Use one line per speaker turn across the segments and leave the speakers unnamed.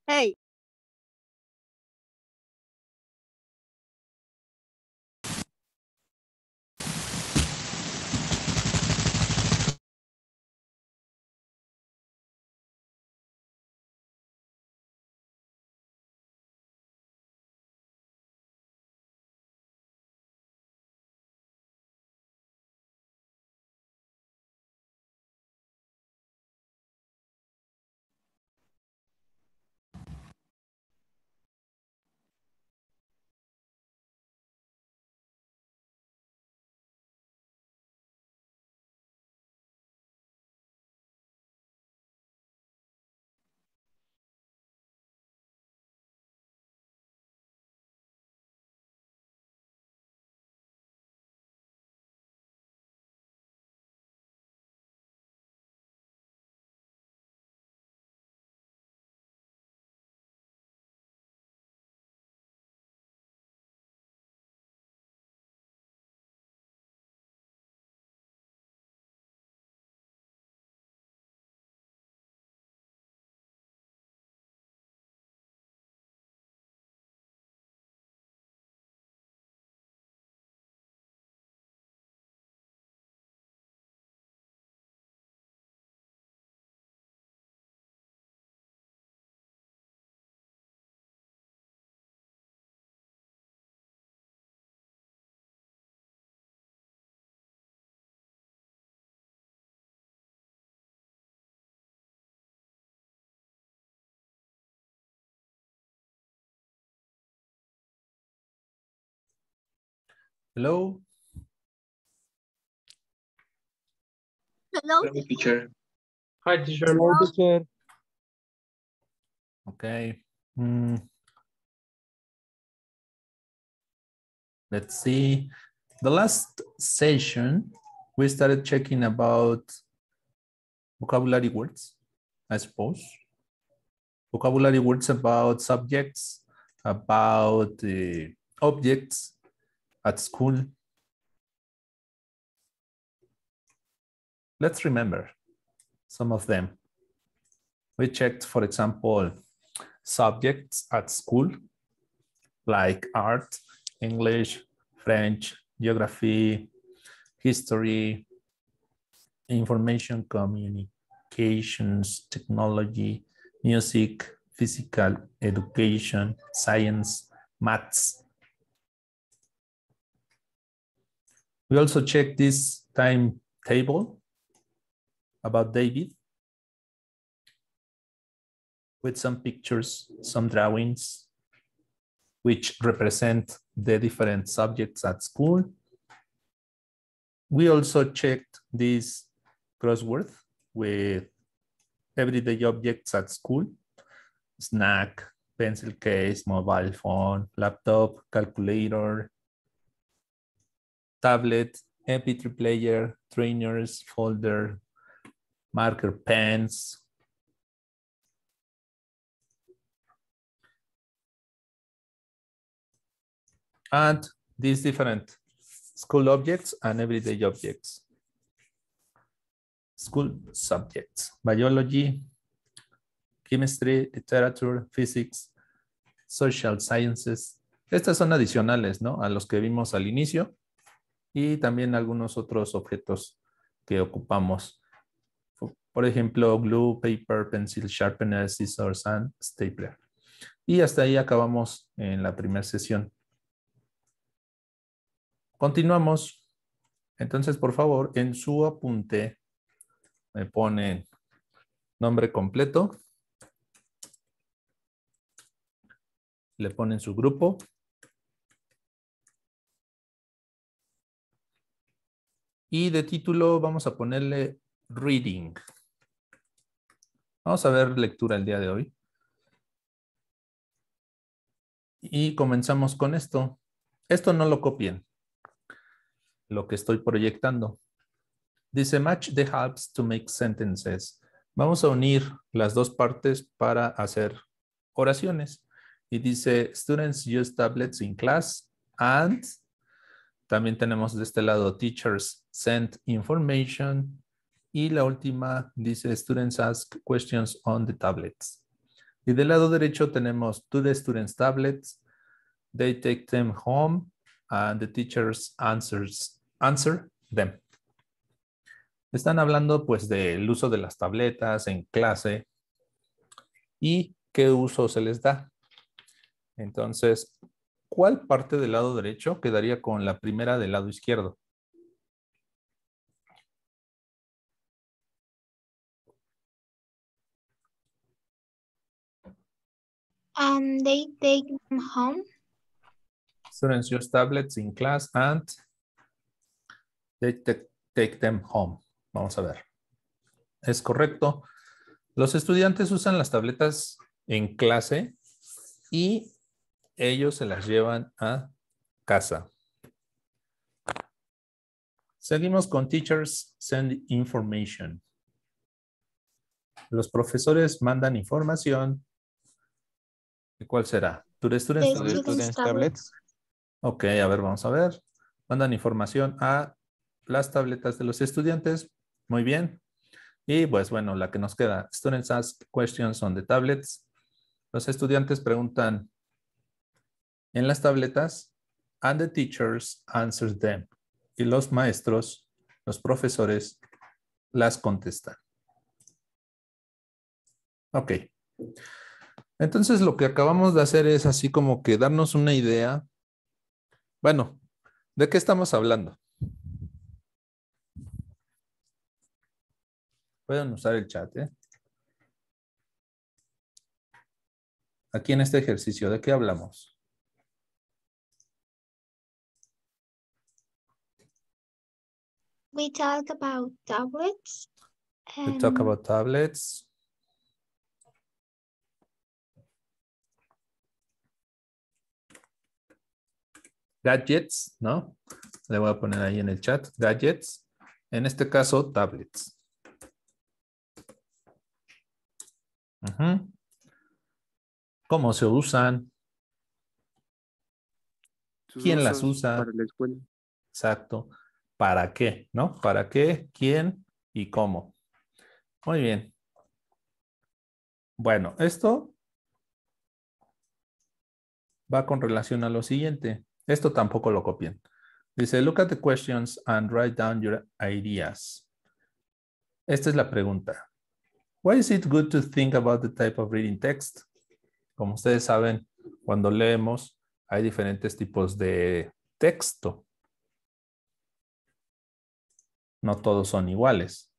Hey.
Hello.
Hello.
Hello, teacher.
Hi, teacher.
Hello, teacher.
Okay. Let's see. The last session, we started checking about vocabulary words, I suppose. Vocabulary words about subjects, about objects at school. Let's remember some of them. We checked, for example, subjects at school, like art, English, French, geography, history, information communications, technology, music, physical education, science, maths. We also check this timetable about David with some pictures, some drawings, which represent the different subjects at school. We also checked this crossword with everyday objects at school: snack, pencil case, mobile phone, laptop, calculator, tablet, MP3 player, trainers, folder, marker pens. And these different school objects and everyday objects. School subjects: biology, chemistry, literature, physics, social sciences. Estas son adicionales, ¿no?, a los que vimos al inicio, y también algunos otros objetos que ocupamos. Por ejemplo, glue, paper, pencil, sharpener, scissors, and stapler. Y hasta ahí acabamos en la primera sesión. Continuamos. Entonces, por favor, en su apunte me ponen nombre completo, le ponen su grupo, y de título vamos a ponerle reading. Vamos a ver lectura el día de hoy. Y comenzamos con esto. Esto no lo copien, lo que estoy proyectando. Dice match the halves to make sentences. Vamos a unir las dos partes para hacer oraciones. Y dice students use tablets in class, and también tenemos de este lado teachers send information, y la última dice students ask questions on the tablets. Y del lado derecho tenemos to the students' tablets. They take them home and the teachers answer them. Están hablando pues del uso de las tabletas en clase y qué uso se les da. Entonces, ¿cuál parte del lado derecho quedaría con la primera del lado izquierdo?
They take them home.
Students use tablets in class and they take them home. Vamos a ver. Es correcto. Los estudiantes usan las tabletas en clase y ellos se las llevan a casa. Seguimos con teachers send information. Los profesores mandan información. ¿Y cuál será? To the students,
The students' tablets.
Ok, a ver, vamos a ver. Mandan información a las tabletas de los estudiantes. Muy bien. Y pues bueno, la que nos queda. Students ask questions on the tablets. Los estudiantes preguntan en las tabletas and the teachers answer them. Y los maestros, los profesores, las contestan. Ok. Entonces lo que acabamos de hacer es así como que darnos una idea. Bueno, ¿de qué estamos hablando? Pueden usar el chat, ¿eh? Aquí en este ejercicio, ¿de qué hablamos?
We talk about tablets.
We talk about tablets. Gadgets, ¿no? Le voy a poner ahí en el chat, gadgets. En este caso, tablets. ¿Cómo se usan? ¿Quién las usa?
Para la escuela.
Exacto. ¿Para qué? ¿No? ¿Para qué? ¿Quién? ¿Y cómo? Muy bien. Bueno, esto va con relación a lo siguiente. Esto tampoco lo copien. Dice, look at the questions and write down your ideas. Esta es la pregunta. Why is it good to think about the type of reading text? Como ustedes saben, cuando leemos hay diferentes tipos de texto. No todos son iguales.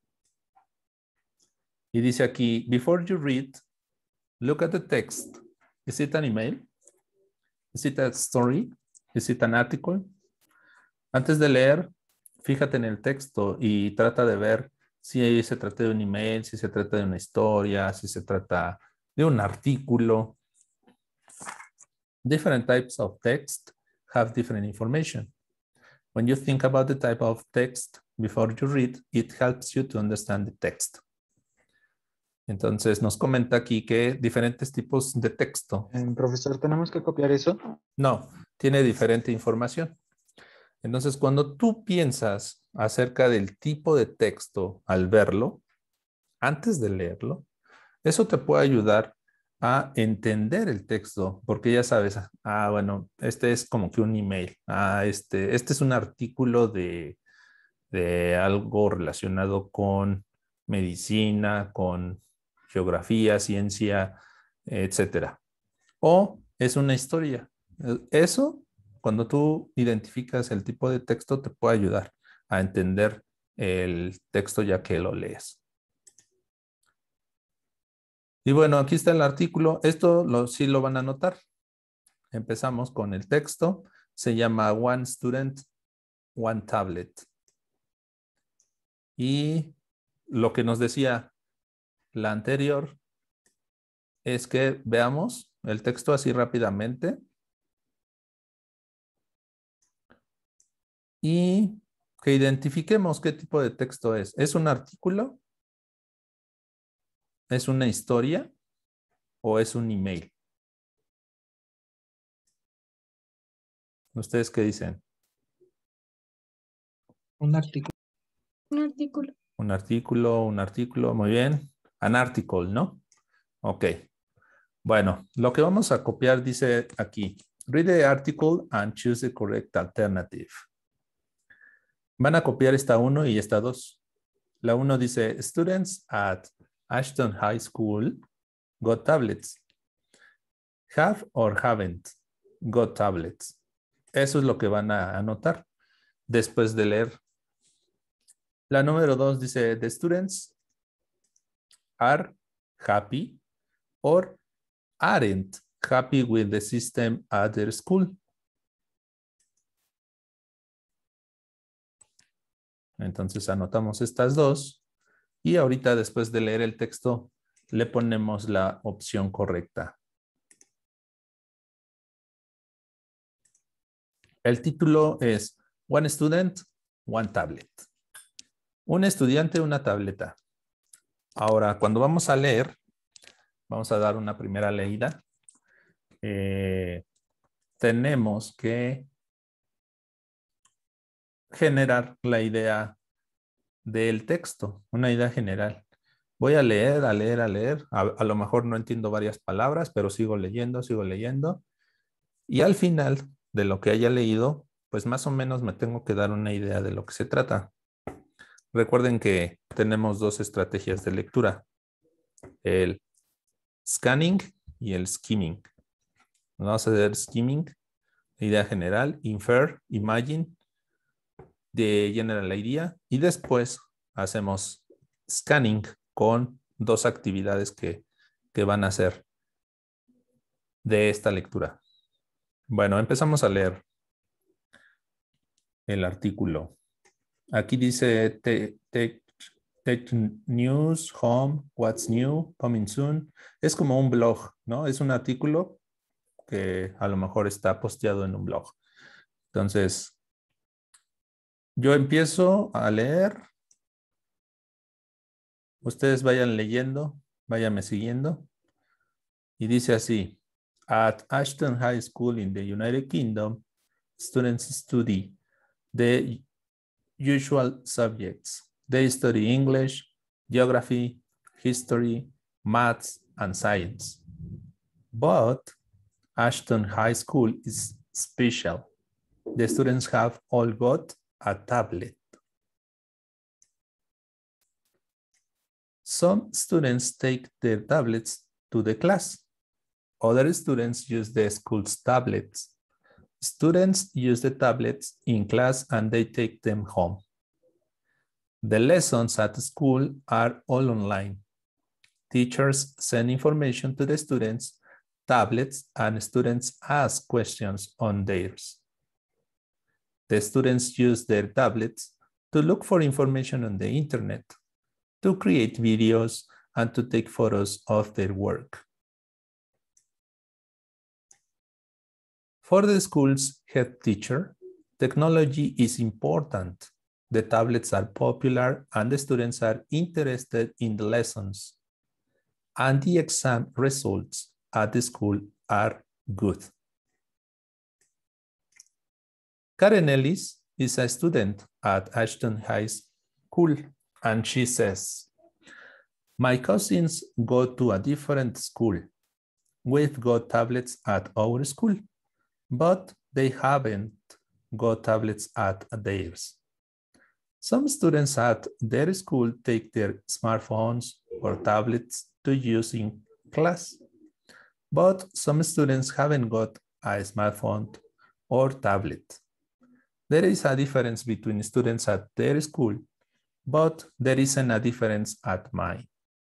Y dice aquí, before you read, look at the text. Is it an email? Is it a story? Is it an article? Antes de leer, fíjate en el texto y trata de ver si se trata de un email, si se trata de una historia, si se trata de un artículo. Different types of text have different information. When you think about the type of text before you read, it helps you to understand the text. Entonces nos comenta aquí que diferentes tipos de texto.
Profesor, ¿tenemos que copiar eso?
No, tiene diferente información. Entonces, cuando tú piensas acerca del tipo de texto al verlo, antes de leerlo, eso te puede ayudar a entender el texto, porque ya sabes, bueno, este es como que un email, este es un artículo de algo relacionado con medicina, con geografía, ciencia, etcétera. O es una historia. Eso, cuando tú identificas el tipo de texto, te puede ayudar a entender el texto ya que lo lees. Y bueno, aquí está el artículo. Esto sí lo van a notar. Empezamos con el texto. Se llama One Student, One Tablet. Y lo que nos decía la anterior es que veamos el texto así rápidamente. Y que identifiquemos qué tipo de texto es. ¿Es un artículo? ¿Es una historia? ¿O es un email? ¿Ustedes qué dicen?
Un artículo.
Un artículo.
Un artículo, muy bien. An article, ¿no? Ok. Bueno, lo que vamos a copiar dice aquí, read the article and choose the correct alternative. Van a copiar esta 1 y esta 2. La 1 dice, students at Ashton High School got tablets. Have or haven't got tablets. Eso es lo que van a anotar después de leer. La número 2 dice, the students are happy or aren't happy with the system at their school. Entonces anotamos estas dos y ahorita después de leer el texto le ponemos la opción correcta. El título es One Student, One Tablet. Un estudiante, una tableta. Ahora, cuando vamos a leer, vamos a dar una primera leída. Tenemos que generar la idea del texto, una idea general. Voy a leer, a leer, a leer. A lo mejor no entiendo varias palabras, pero sigo leyendo, sigo leyendo. Y al final de lo que haya leído, pues más o menos me tengo que dar una idea de lo que se trata. Recuerden que tenemos dos estrategias de lectura. El scanning y el skimming. Vamos a hacer skimming, idea general, infer, imagine, de general idea. Y después hacemos scanning con dos actividades que van a hacer de esta lectura. Bueno, empezamos a leer el artículo. Aquí dice Tech News, Home, What's New, Coming Soon. Es como un blog, ¿no? Es un artículo que a lo mejor está posteado en un blog. Entonces, yo empiezo a leer. Ustedes vayan leyendo, váyanme siguiendo. Y dice así, at Ashton High School in the United Kingdom, students study the usual subjects. They study English, geography, history, maths, and science. But Ashton High School is special. The students have all got a tablet. Some students take their tablets to the class. Other students use the school's tablets. Students use the tablets in class and they take them home. The lessons at school are all online. Teachers send information to the students' tablets and students ask questions on theirs. The students use their tablets to look for information on the internet, to create videos, and to take photos of their work. For the school's head teacher, technology is important. The tablets are popular and the students are interested in the lessons. And the exam results at the school are good. Karen Ellis is a student at Ashton High School, and she says, my cousins go to a different school. We've got tablets at our school, but they haven't got tablets at theirs. Some students at their school take their smartphones or tablets to use in class, but some students haven't got a smartphone or tablet. There is a difference between students at their school, but there isn't a difference at mine.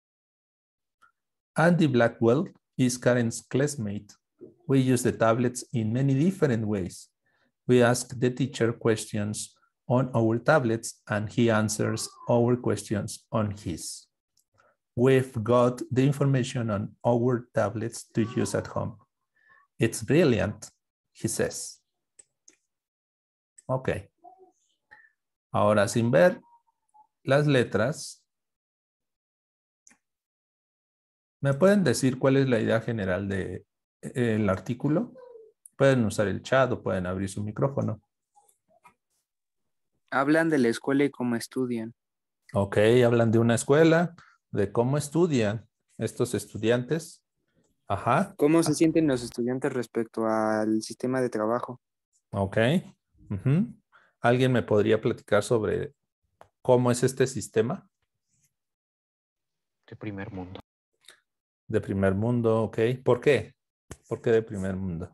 Andy Blackwell is Karen's classmate. We use the tablets in many different ways. We ask the teacher questions on our tablets and he answers our questions on his. We've got the information on our tablets to use at home. It's brilliant, he says. Ok. Ahora, sin ver las letras, ¿me pueden decir cuál es la idea general del artículo? Pueden usar el chat o pueden abrir su micrófono.
Hablan de la escuela y cómo estudian.
Ok, hablan de una escuela, de cómo estudian estos estudiantes Ajá,
¿Cómo se sienten los estudiantes respecto al sistema de trabajo?
ok. Ujú. ¿Alguien me podría platicar sobre cómo es este sistema
De primer mundo.
de primer mundo? Ok. ¿Por qué? ¿Por qué de primer mundo?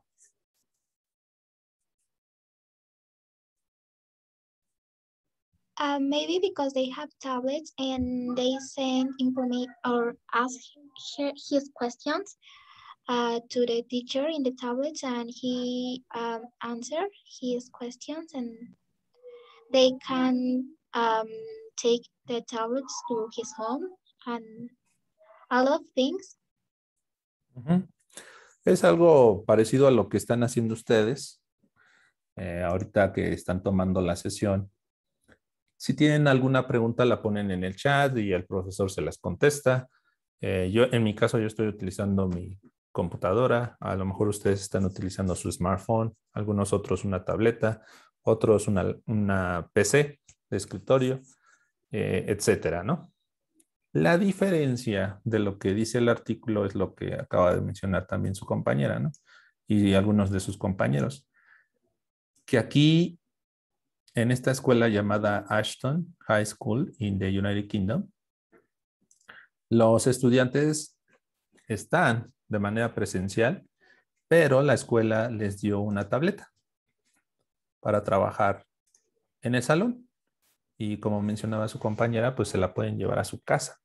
Maybe because they have tablets and they send information or ask his questions to the teacher in the tablets, and he answer his questions, and they can take the tablets to his home and a lot of things.
Ujú. Es algo parecido a lo que están haciendo ustedes ahorita que están tomando la sesión. Si tienen alguna pregunta, la ponen en el chat y el profesor se las contesta. En mi caso, yo estoy utilizando mi computadora. A lo mejor ustedes están utilizando su smartphone, algunos otros una tableta, otros una PC de escritorio, etcétera, ¿no? La diferencia de lo que dice el artículo es lo que acaba de mencionar también su compañera, ¿no? Y algunos de sus compañeros. Que aquí, en esta escuela llamada Ashton High School in the United Kingdom, los estudiantes están de manera presencial, pero la escuela les dio una tableta para trabajar en el salón. Y como mencionaba su compañera, pues se la pueden llevar a su casa.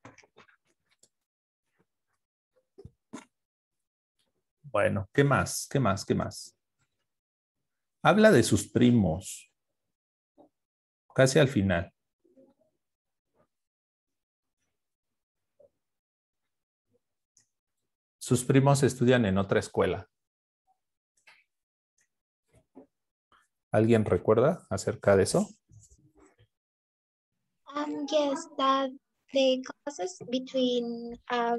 Bueno, ¿qué más? ¿Qué más? ¿Qué más? Habla de sus primos, casi al final. Sus primos estudian en otra escuela. ¿Alguien recuerda acerca de eso?
Yes, that the classes between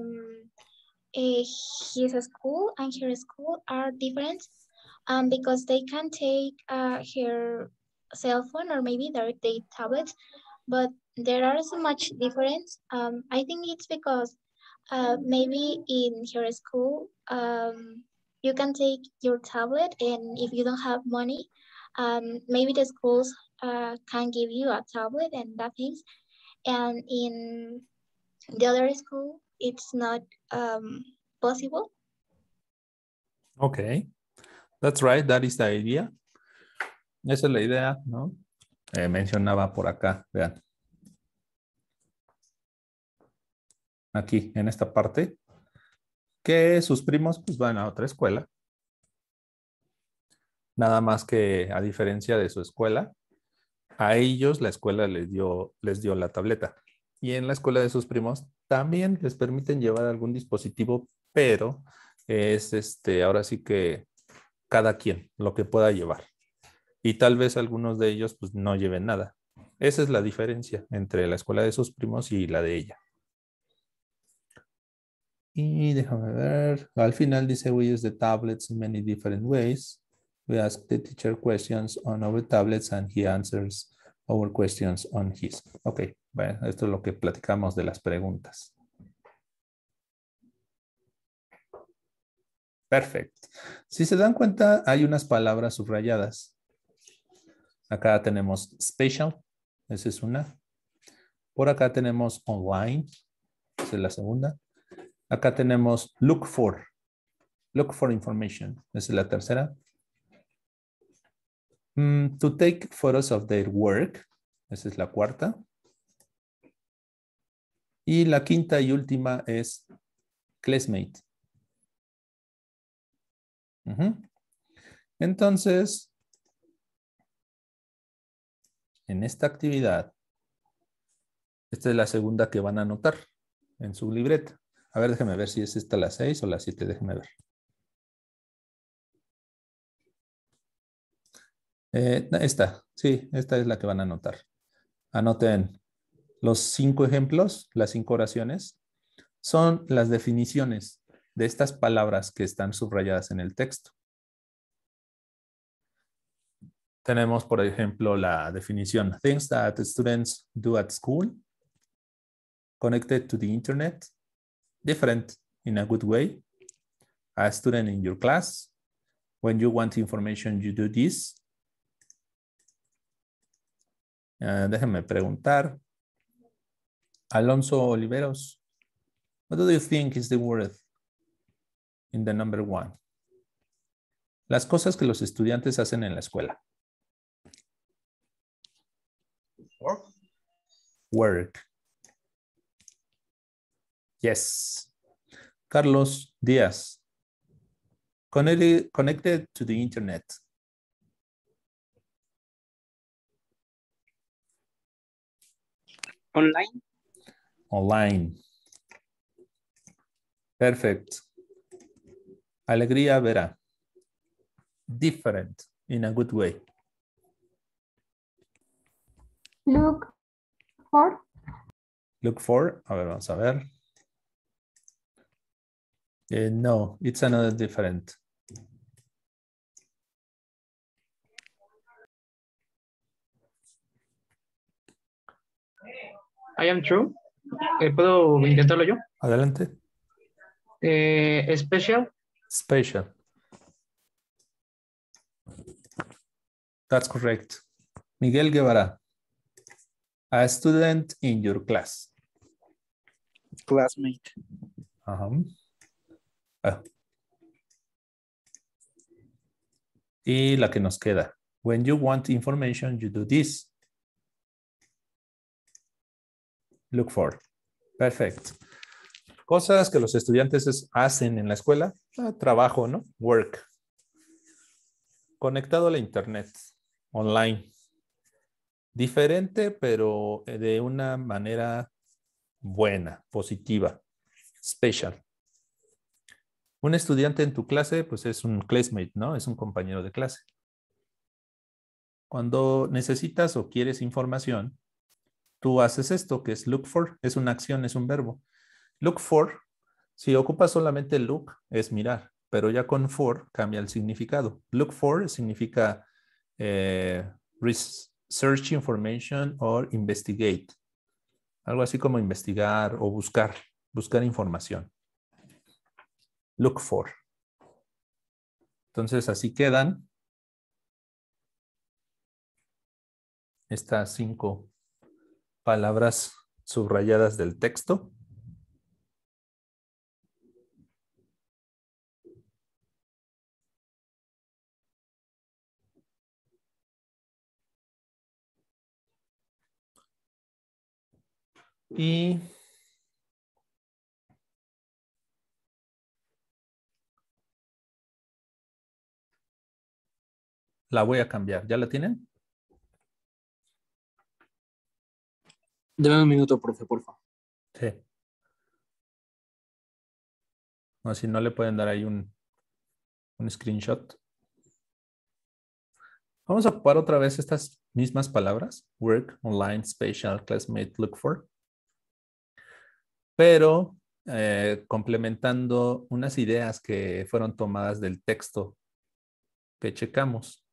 his school and her school are different because they can take her cell phone or maybe their tablet, but there are so much difference. I think it's because maybe in her school you can take your tablet, and if you don't have money, maybe the schools can give you a tablet and that things. And in the other school, it's not possible.
Ok, that's right, that is the idea. Esa es la idea, ¿no? Mencionaba por acá, vean. Aquí, en esta parte, que sus primos pues van a otra escuela. Nada más que a diferencia de su escuela, a ellos la escuela les dio la tableta. Y en la escuela de sus primos también les permiten llevar algún dispositivo, pero es ahora sí que cada quien lo que pueda llevar. Y tal vez algunos de ellos pues no lleven nada. Esa es la diferencia entre la escuela de sus primos y la de ella. Y déjame ver, al final dice, we use the tablets in many different ways. We ask the teacher questions on our tablets and he answers our questions on his. Ok, bueno, esto es lo que platicamos de las preguntas. Perfecto. Si se dan cuenta, hay unas palabras subrayadas. Acá tenemos special, esa es una. Por acá tenemos online, esa es la segunda. Acá tenemos look for information, esa es la tercera. To take photos of their work, esa es la cuarta. Y la quinta y última es classmate. Entonces, en esta actividad, esta es la segunda que van a anotar en su libreta. A ver, déjenme ver si es esta la 6 o la 7, déjenme ver. Esta es la que van a anotar. Anoten los 5 ejemplos, las 5 oraciones. Son las definiciones de estas palabras que están subrayadas en el texto. Tenemos, por ejemplo, la definición things that students do at school, connected to the internet, different in a good way, A student in your class. When you want information, you do this. Déjenme preguntar. Alonso Oliveros, what do you think is the word in the number 1? Las cosas que los estudiantes hacen en la escuela. Work. Yes. Carlos Díaz. Connected to the internet.
Online.
Online. Perfect. Alegría Vera. Different in a good way.
Look for.
Look for. A ver, vamos a ver. No, it's another different.
I am true. ¿Puedo intentarlo yo?
Adelante.
Special.
Special. That's correct. Miguel Guevara. A student in your class.
Classmate.
Y la que nos queda. When you want information, you do this. Look for. Perfect. Cosas que los estudiantes hacen en la escuela. Trabajo, ¿no? Work. Conectado a la internet. Online. Diferente, pero de una manera buena, positiva. Special. Un estudiante en tu clase, pues es un classmate, ¿no? Es un compañero de clase. Cuando necesitas o quieres información, tú haces esto, que es look for. Es una acción, es un verbo. Look for, si ocupas solamente look, es mirar. Pero ya con for cambia el significado. Look for significa search information or investigate. Algo así como investigar o buscar información. Look for. Entonces así quedan estas 5 palabras subrayadas del texto. Y la voy a cambiar. ¿Ya la tienen?
Dame un minuto, profe, por favor.
Sí. O si no, le pueden dar ahí un screenshot. Vamos a ocupar otra vez estas mismas palabras. Work, online, special, classmate, look for. Pero complementando unas ideas que fueron tomadas del texto que checamos.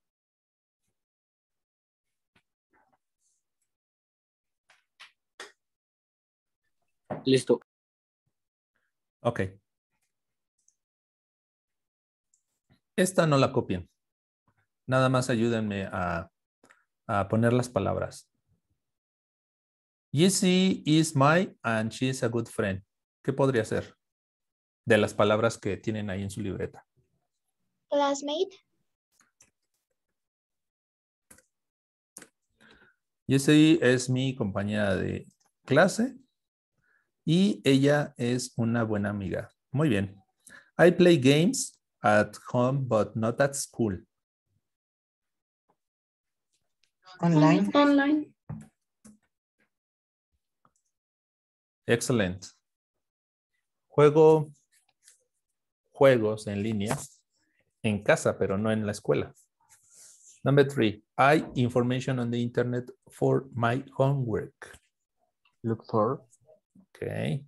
Listo.
Ok. Esta no la copien. Nada más ayúdenme a poner las palabras. Jessie is my and she is a good friend. ¿Qué podría ser? De las palabras que tienen ahí en su libreta.
Classmate.
Jessie es mi compañera de clase y ella es una buena amiga. Muy bien. I play games at home but not at school.
Online.
Online.
Excellent. Juego juegos en línea en casa, pero no en la escuela. Number 3, I information on the internet for my homework.
Look for.
Okay.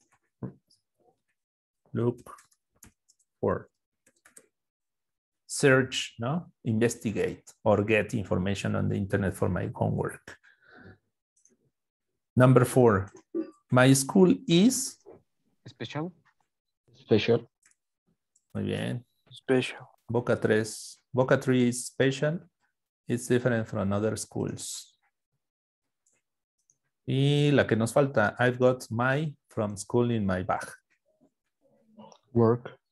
Look for. Search, no? Investigate or get information on the internet for my homework. Number 4, my school is
Special. Special.
Muy bien.
Special.
Vocatory is special. It's different from other schools. Y la que nos falta, I've got my from school in my bag.
Work.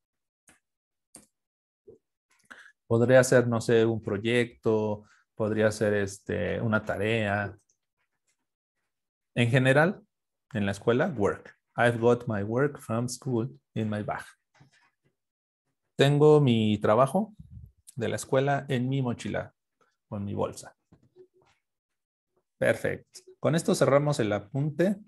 Podría ser, no sé, un proyecto, podría ser una tarea. En general, en la escuela, work. I've got my work from school in my bag. Tengo mi trabajo de la escuela en mi mochila o en mi bolsa. Perfecto. Con esto cerramos el apunte.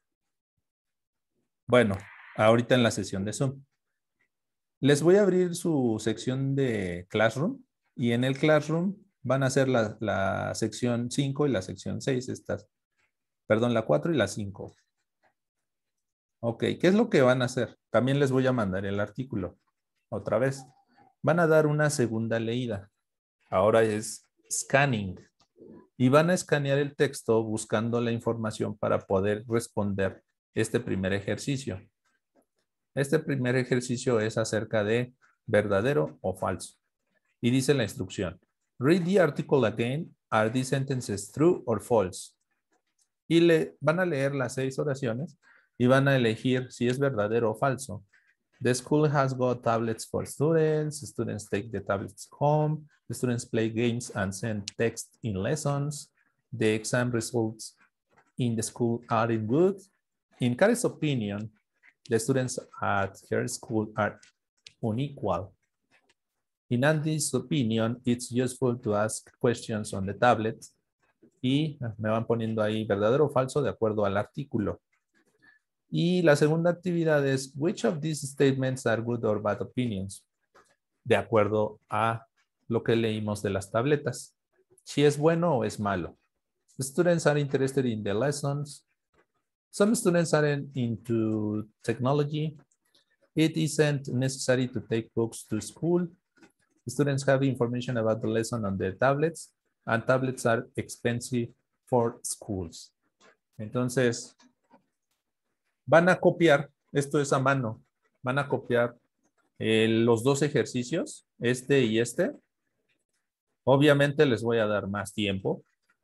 Bueno, ahorita en la sesión de Zoom. Les voy a abrir su sección de Classroom y en el Classroom van a hacer la sección 5 y la sección 6. Perdón, la 4 y la 5. Ok, ¿qué es lo que van a hacer? También les voy a mandar el artículo. Otra vez. Van a dar una segunda leída. Ahora es scanning. Y van a escanear el texto buscando la información para poder responder este primer ejercicio. Este primer ejercicio es acerca de verdadero o falso. Y dice la instrucción. Read the article again. Are these sentences true or false? Y van a leer las 6 oraciones y van a elegir si es verdadero o falso. The school has got tablets for students. Students take the tablets home. The students play games and send text in lessons. The exam results in the school aren't good. In Karen's opinion, the students at her school are unequal. In Andy's opinion, it's useful to ask questions on the tablet. Y me van poniendo ahí verdadero o falso de acuerdo al artículo. Y la segunda actividad es, which of these statements are good or bad opinions? De acuerdo a lo que leímos de las tabletas. Si es bueno o es malo. The students are interested in the lessons. Some students aren't into technology. It isn't necessary to take books to school. The students have information about the lesson on their tablets. And tablets are expensive for schools. Entonces, van a copiar, esto es a mano, van a copiar los 2 ejercicios, este y este. Obviamente les voy a dar más tiempo.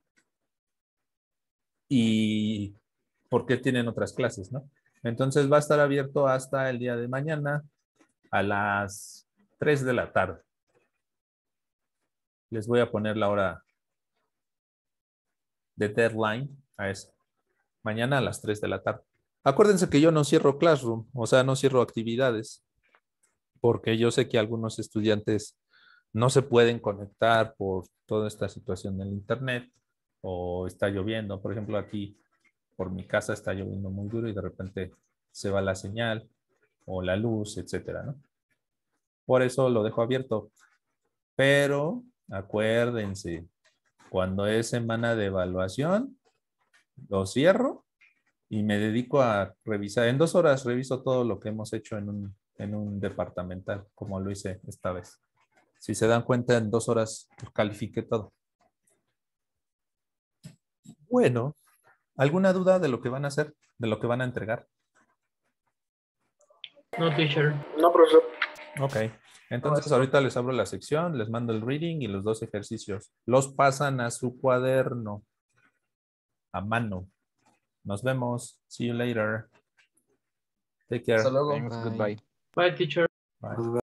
Y porque tienen otras clases, ¿no? Entonces va a estar abierto hasta el día de mañana a las 3 de la tarde. Les voy a poner la hora de deadline a eso. Mañana a las 3 de la tarde. Acuérdense que yo no cierro Classroom, o sea, no cierro actividades, porque yo sé que algunos estudiantes no se pueden conectar por toda esta situación del internet o está lloviendo. Por ejemplo, aquí por mi casa está lloviendo muy duro y de repente se va la señal o la luz, etcétera, ¿no? Por eso lo dejo abierto. Pero acuérdense, cuando es semana de evaluación, lo cierro y me dedico a revisar. En 2 horas reviso todo lo que hemos hecho en un departamental, como lo hice esta vez. Si se dan cuenta, en 2 horas califiqué todo. Bueno, ¿alguna duda de lo que van a hacer? ¿De lo que van a entregar?
No, teacher.
No, profesor.
Ok. Entonces ahorita les abro la sección, les mando el reading y los 2 ejercicios. Los pasan a su cuaderno. A mano. Nos vemos. See you later. Take care.
Hasta luego.
Thanks, goodbye.
Bye.
Bye, teacher.
Bye.